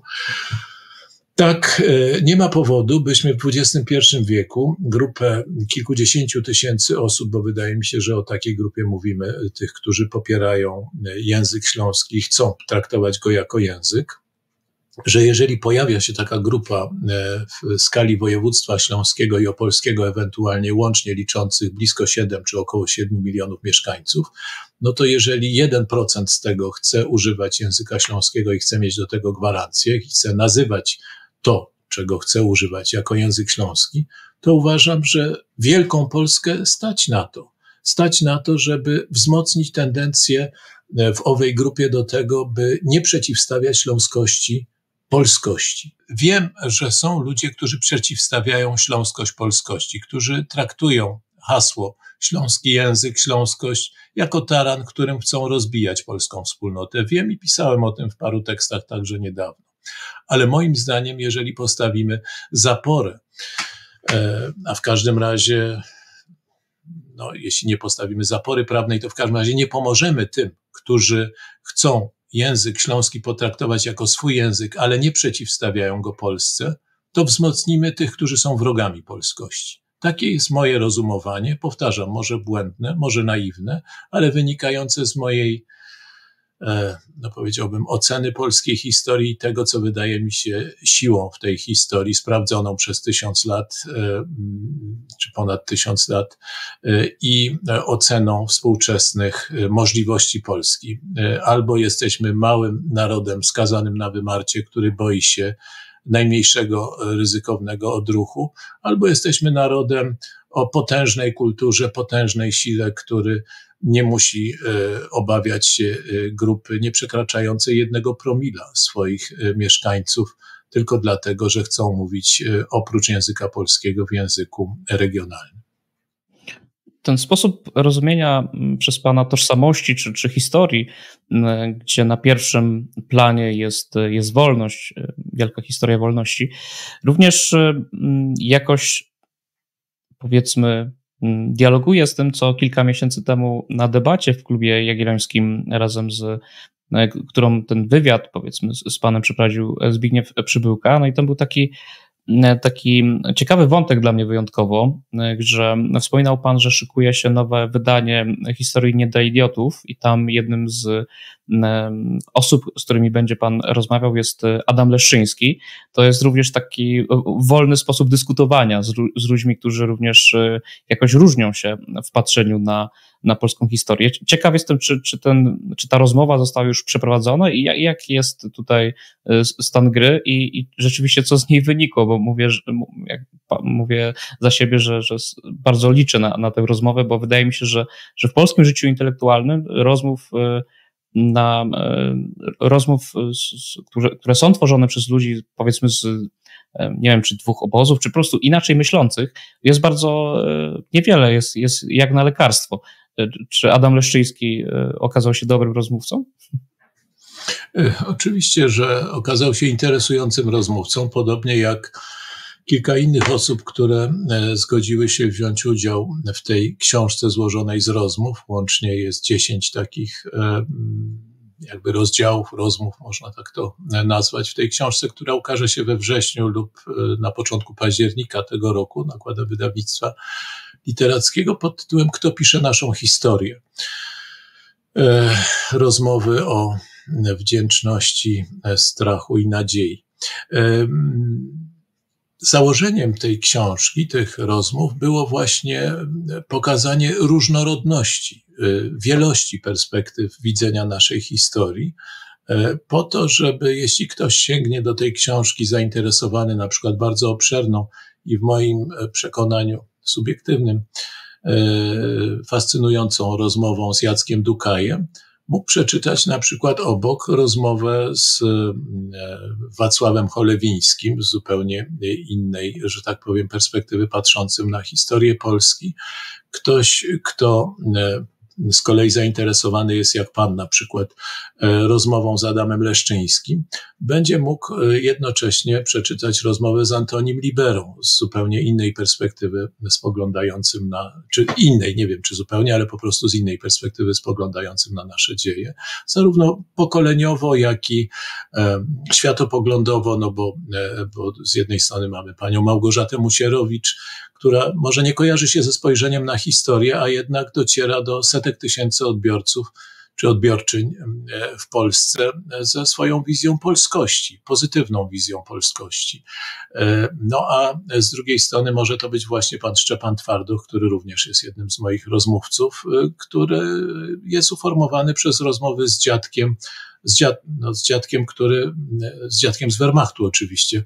B: Tak, nie ma powodu, byśmy w XXI wieku grupę kilkudziesięciu tysięcy osób, bo wydaje mi się, że o takiej grupie mówimy, tych, którzy popierają język śląski, chcą traktować go jako język, że jeżeli pojawia się taka grupa w skali województwa śląskiego i opolskiego, ewentualnie łącznie liczących blisko 7 czy około 7 milionów mieszkańców, no to jeżeli 1% z tego chce używać języka śląskiego i chce mieć do tego gwarancję, i chce nazywać to, czego chce używać jako język śląski, to uważam, że wielką Polskę stać na to. Stać na to, żeby wzmocnić tendencję w owej grupie do tego, by nie przeciwstawiać śląskości polskości. Wiem, że są ludzie, którzy przeciwstawiają śląskość polskości, którzy traktują hasło śląski język, śląskość jako taran, którym chcą rozbijać polską wspólnotę. Wiem i pisałem o tym w paru tekstach także niedawno. Ale moim zdaniem, jeżeli postawimy zaporę, a w każdym razie, no, jeśli nie postawimy zapory prawnej, to w każdym razie nie pomożemy tym, którzy chcą język śląski potraktować jako swój język, ale nie przeciwstawiają go Polsce, to wzmocnimy tych, którzy są wrogami polskości. Takie jest moje rozumowanie, powtarzam, może błędne, może naiwne, ale wynikające z mojej, no powiedziałbym, oceny polskiej historii i tego, co wydaje mi się siłą w tej historii, sprawdzoną przez 1000 lat, czy ponad 1000 lat i oceną współczesnych możliwości Polski. Albo jesteśmy małym narodem skazanym na wymarcie, który boi się najmniejszego ryzykownego odruchu, albo jesteśmy narodem o potężnej kulturze, potężnej sile, który nie musi obawiać się grupy nie przekraczającej 1% swoich mieszkańców, tylko dlatego, że chcą mówić oprócz języka polskiego w języku regionalnym.
A: Ten sposób rozumienia przez pana tożsamości czy historii, gdzie na pierwszym planie jest wolność, wielka historia wolności, również jakoś, powiedzmy, dialoguje z tym, co kilka miesięcy temu na debacie w Klubie Jagiellońskim razem którą ten wywiad, powiedzmy, z panem przeprowadził Zbigniew Przybyłka. No i tam był taki ciekawy wątek dla mnie wyjątkowo, że wspominał pan, że szykuje się nowe wydanie historii nie dla idiotów i tam jednym z osób, z którymi będzie pan rozmawiał, jest Adam Leszczyński. To jest również taki wolny sposób dyskutowania z ludźmi, którzy również jakoś różnią się w patrzeniu na polską historię. Ciekaw jestem, czy ta rozmowa została już przeprowadzona i jaki jest tutaj stan gry i rzeczywiście co z niej wynikło, bo mówię za siebie, że bardzo liczę na tę rozmowę, bo wydaje mi się, że w polskim życiu intelektualnym rozmów, które są tworzone przez ludzi, powiedzmy nie wiem, czy dwóch obozów, czy po prostu inaczej myślących, jest bardzo niewiele, jest jak na lekarstwo. Czy Adam Leszczyński okazał się dobrym rozmówcą?
B: Oczywiście, że okazał się interesującym rozmówcą, podobnie jak kilka innych osób, które zgodziły się wziąć udział w tej książce złożonej z rozmów. Łącznie jest 10 takich jakby rozdziałów, rozmów, można tak to nazwać, w tej książce, która ukaże się we wrześniu lub na początku października tego roku, nakładem wydawnictwa literackiego pod tytułem Kto pisze naszą historię? Rozmowy o wdzięczności, strachu i nadziei. Założeniem tej książki, tych rozmów było właśnie pokazanie różnorodności, wielości perspektyw widzenia naszej historii, po to, żeby jeśli ktoś sięgnie do tej książki zainteresowany na przykład bardzo obszerną i w moim przekonaniu subiektywnym fascynującą rozmową z Jackiem Dukajem, mógł przeczytać na przykład obok rozmowę z Wacławem Cholewińskim, z zupełnie innej, że tak powiem, perspektywy, patrzącym na historię Polski. Ktoś, kto z kolei zainteresowany jest, jak pan na przykład, rozmową z Adamem Leszczyńskim, będzie mógł jednocześnie przeczytać rozmowę z Antonim Liberą, z zupełnie innej perspektywy, spoglądającym na, czy innej, nie wiem czy zupełnie, ale po prostu z innej perspektywy spoglądającym na nasze dzieje, zarówno pokoleniowo, jak i światopoglądowo, no bo z jednej strony mamy panią Małgorzatę Musierowicz, która może nie kojarzy się ze spojrzeniem na historię, a jednak dociera do setek tysięcy odbiorców czy odbiorczyń w Polsce ze swoją wizją polskości, pozytywną wizją polskości. No a z drugiej strony może to być właśnie pan Szczepan Twardoch, który również jest jednym z moich rozmówców, który jest uformowany przez rozmowy z dziadkiem, z dziadkiem z Wehrmachtu oczywiście,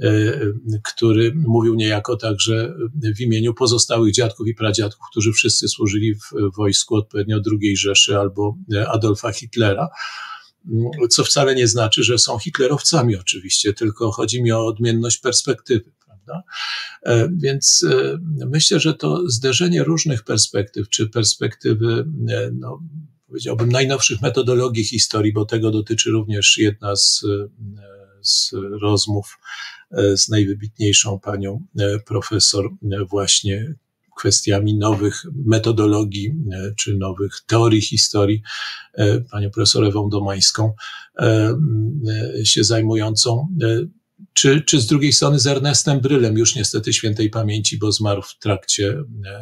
B: który mówił niejako także w imieniu pozostałych dziadków i pradziadków, którzy wszyscy służyli w wojsku odpowiednio II Rzeszy albo Adolfa Hitlera, co wcale nie znaczy, że są hitlerowcami oczywiście, tylko chodzi mi o odmienność perspektywy. Prawda? Więc myślę, że to zderzenie różnych perspektyw, czy perspektywy, no, powiedziałbym, najnowszych metodologii historii, bo tego dotyczy również jedna z rozmów z najwybitniejszą panią profesor właśnie kwestiami nowych metodologii czy nowych teorii historii, panią profesor Ewą Domańską, się zajmującą, czy z drugiej strony z Ernestem Brylem, już niestety świętej pamięci, bo zmarł w trakcie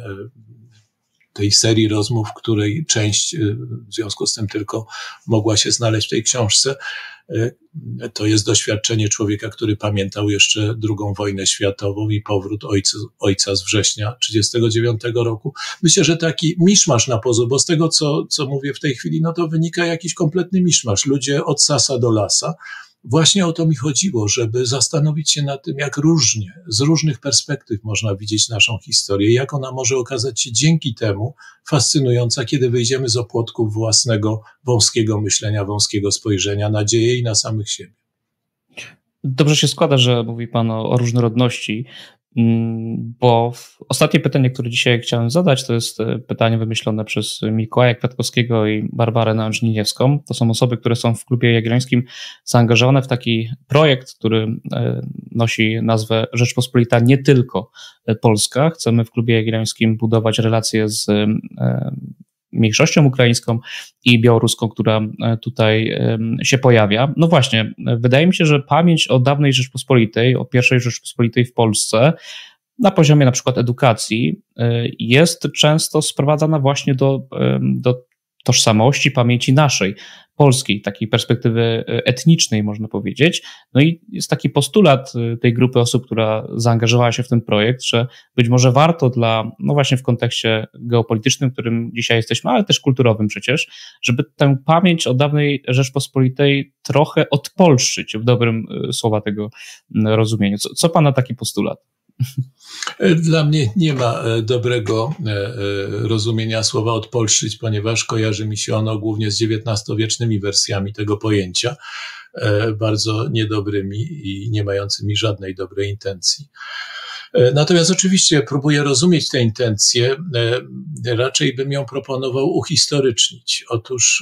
B: tej serii rozmów, której część w związku z tym tylko mogła się znaleźć w tej książce. To jest doświadczenie człowieka, który pamiętał jeszcze II wojnę światową i powrót ojca z września 1939 roku. Myślę, że taki miszmasz na pozór, bo z tego, co mówię w tej chwili, no to wynika jakiś kompletny miszmasz. Ludzie od sasa do lasa. Właśnie o to mi chodziło, żeby zastanowić się nad tym, jak różnie, z różnych perspektyw można widzieć naszą historię, jak ona może okazać się dzięki temu fascynująca, kiedy wyjdziemy z opłotków własnego wąskiego myślenia, wąskiego spojrzenia na dzieje i na samych siebie.
A: Dobrze się składa, że mówi pan o różnorodności, bo ostatnie pytanie, które dzisiaj chciałem zadać, to jest pytanie wymyślone przez Mikołaja Kwiatkowskiego i Barbarę Nałęcz-Liniewską. To są osoby, które są w Klubie Jagiellońskim zaangażowane w taki projekt, który nosi nazwę Rzeczpospolita nie tylko Polska. Chcemy w Klubie Jagiellońskim budować relacje z mniejszością ukraińską i białoruską, która tutaj się pojawia. No właśnie, wydaje mi się, że pamięć o dawnej Rzeczpospolitej, o pierwszej Rzeczpospolitej w Polsce na poziomie na przykład edukacji jest często sprowadzana właśnie do tożsamości, pamięci naszej, polskiej, takiej perspektywy etnicznej, można powiedzieć. No i jest taki postulat tej grupy osób, która zaangażowała się w ten projekt, że być może warto no właśnie w kontekście geopolitycznym, w którym dzisiaj jesteśmy, ale też kulturowym przecież, żeby tę pamięć o dawnej Rzeczpospolitej trochę odpolszczyć, w dobrym słowa tego rozumieniu. Co pana taki postulat?
B: Dla mnie nie ma dobrego rozumienia słowa odpolszczyć, ponieważ kojarzy mi się ono głównie z XIX-wiecznymi wersjami tego pojęcia, bardzo niedobrymi i nie mającymi żadnej dobrej intencji. Natomiast oczywiście próbuję rozumieć tę intencję, raczej bym ją proponował uhistorycznić. Otóż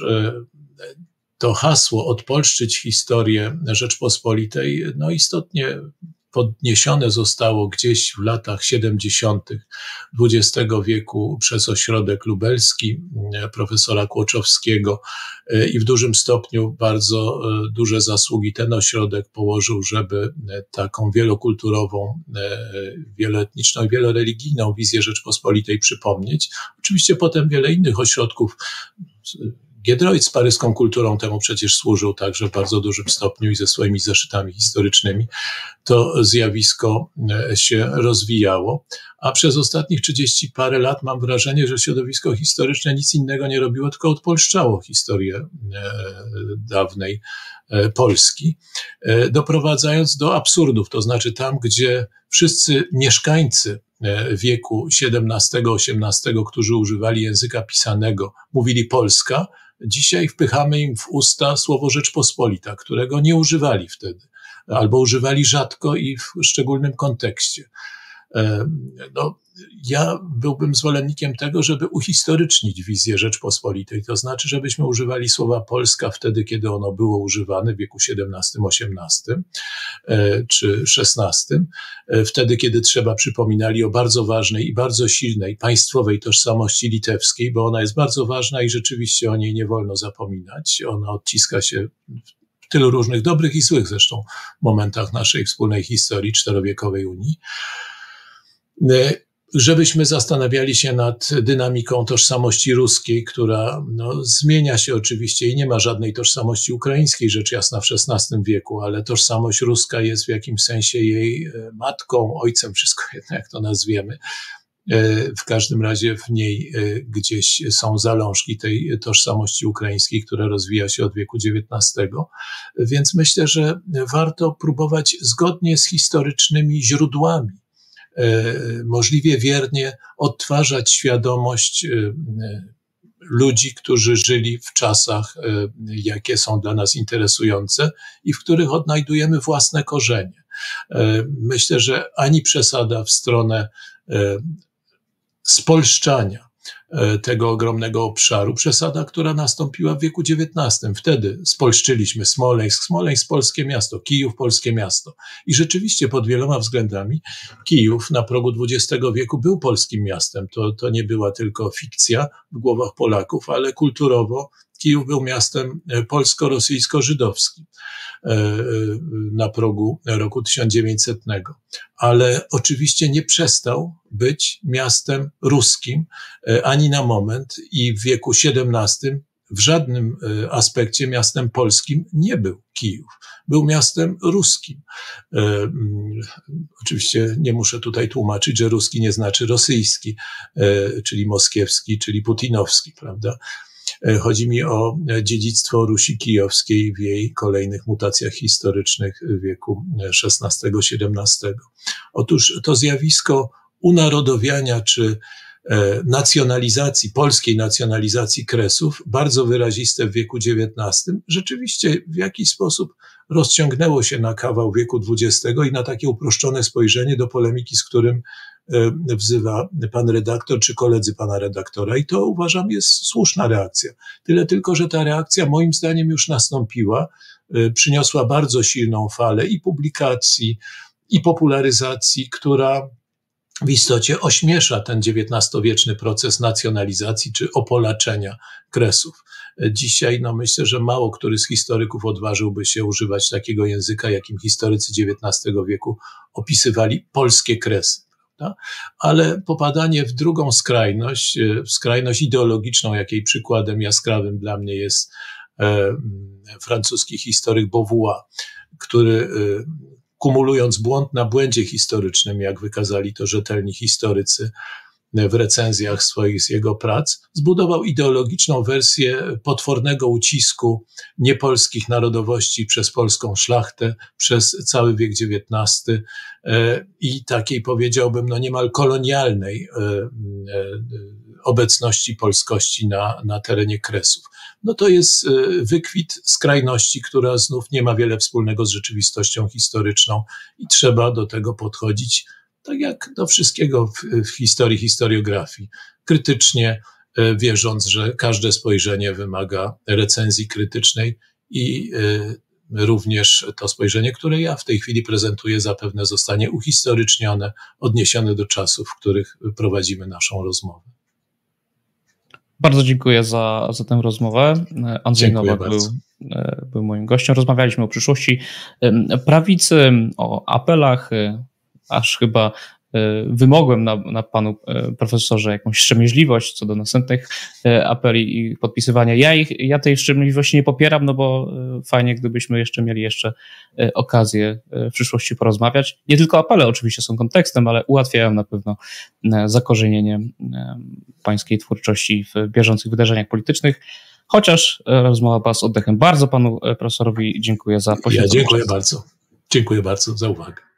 B: to hasło odpolszczyć historię Rzeczpospolitej, no istotnie podniesione zostało gdzieś w latach 70. XX wieku przez ośrodek lubelski profesora Kłoczowskiego i w dużym stopniu bardzo duże zasługi ten ośrodek położył, żeby taką wielokulturową, wieloetniczną i wieloreligijną wizję Rzeczpospolitej przypomnieć. Oczywiście potem wiele innych ośrodków, Giedroyć z paryską kulturą temu przecież służył także w bardzo dużym stopniu i ze swoimi zeszytami historycznymi. To zjawisko się rozwijało, a przez ostatnich 30 parę lat mam wrażenie, że środowisko historyczne nic innego nie robiło, tylko odpolszczało historię dawnej Polski, doprowadzając do absurdów, to znaczy tam, gdzie wszyscy mieszkańcy wieku XVII-XVIII, którzy używali języka pisanego, mówili Polska, dzisiaj wpychamy im w usta słowo Rzeczpospolita, którego nie używali wtedy, albo używali rzadko i w szczególnym kontekście. No, ja byłbym zwolennikiem tego, żeby uhistorycznić wizję Rzeczpospolitej, to znaczy, żebyśmy używali słowa Polska wtedy, kiedy ono było używane w wieku XVII-XVIII czy XVI, wtedy, kiedy trzeba przypominali o bardzo ważnej i bardzo silnej państwowej tożsamości litewskiej, bo ona jest bardzo ważna i rzeczywiście o niej nie wolno zapominać. Ona odciska się w tylu różnych dobrych i złych zresztą momentach naszej wspólnej historii czterowiekowej Unii. Żebyśmy zastanawiali się nad dynamiką tożsamości ruskiej, która zmienia się oczywiście i nie ma żadnej tożsamości ukraińskiej, rzecz jasna, w XVI wieku, ale tożsamość ruska jest w jakimś sensie jej matką, ojcem, wszystko jedno jak to nazwiemy. W każdym razie w niej gdzieś są zalążki tej tożsamości ukraińskiej, która rozwija się od wieku XIX. Więc myślę, że warto próbować zgodnie z historycznymi źródłami możliwie wiernie odtwarzać świadomość ludzi, którzy żyli w czasach, jakie są dla nas interesujące i w których odnajdujemy własne korzenie. Myślę, że ani przesada w stronę spolszczania tego ogromnego obszaru, przesada, która nastąpiła w wieku XIX. Wtedy spolszczyliśmy Smoleńsk, polskie miasto, Kijów, polskie miasto. I rzeczywiście pod wieloma względami Kijów na progu XX wieku był polskim miastem. To nie była tylko fikcja w głowach Polaków, ale kulturowo Kijów był miastem polsko-rosyjsko-żydowskim na progu roku 1900. Ale oczywiście nie przestał być miastem ruskim ani na moment i w wieku XVII w żadnym aspekcie miastem polskim nie był Kijów. Był miastem ruskim. Oczywiście nie muszę tutaj tłumaczyć, że ruski nie znaczy rosyjski, czyli moskiewski, czyli putinowski, prawda? Chodzi mi o dziedzictwo Rusi Kijowskiej w jej kolejnych mutacjach historycznych w wieku XVI-XVII. Otóż to zjawisko unarodowiania czy nacjonalizacji, polskiej nacjonalizacji Kresów, bardzo wyraziste w wieku XIX, rzeczywiście w jakiś sposób rozciągnęło się na kawał wieku XX i na takie uproszczone spojrzenie do polemiki, z którym wzywa pan redaktor czy koledzy pana redaktora i to uważam jest słuszna reakcja. Tyle tylko, że ta reakcja moim zdaniem już nastąpiła, przyniosła bardzo silną falę i publikacji, i popularyzacji, która w istocie ośmiesza ten XIX-wieczny proces nacjonalizacji czy opolaczenia Kresów. Dzisiaj myślę, że mało który z historyków odważyłby się używać takiego języka, jakim historycy XIX wieku opisywali polskie Kresy. Ale popadanie w drugą skrajność, w skrajność ideologiczną, jakiej przykładem jaskrawym dla mnie jest francuski historyk Beauvoir, który kumulując błąd na błędzie historycznym, jak wykazali to rzetelni historycy w recenzjach swoich z jego prac, zbudował ideologiczną wersję potwornego ucisku niepolskich narodowości przez polską szlachtę przez cały wiek XIX i takiej, powiedziałbym, niemal kolonialnej obecności polskości na terenie Kresów. To jest wykwit skrajności, która znów nie ma wiele wspólnego z rzeczywistością historyczną i trzeba do tego podchodzić tak jak do wszystkiego w historii, historiografii. Krytycznie, wierząc, że każde spojrzenie wymaga recenzji krytycznej i również to spojrzenie, które ja w tej chwili prezentuję, zapewne zostanie uhistorycznione, odniesione do czasów, w których prowadzimy naszą rozmowę.
A: Bardzo dziękuję za tę rozmowę. Andrzej Nowak był moim gościem. Rozmawialiśmy o przyszłości prawicy, o apelach, aż chyba wymogłem na panu profesorze jakąś wstrzemięźliwość co do następnych apeli i podpisywania. Ja tej wstrzemięźliwości nie popieram, bo fajnie, gdybyśmy jeszcze mieli okazję w przyszłości porozmawiać. Nie tylko apele oczywiście są kontekstem, ale ułatwiają na pewno zakorzenienie pańskiej twórczości w bieżących wydarzeniach politycznych. Chociaż rozmowa była z oddechem. Bardzo panu profesorowi dziękuję za poświęcenie.
B: Ja dziękuję bardzo. Dziękuję bardzo za uwagę.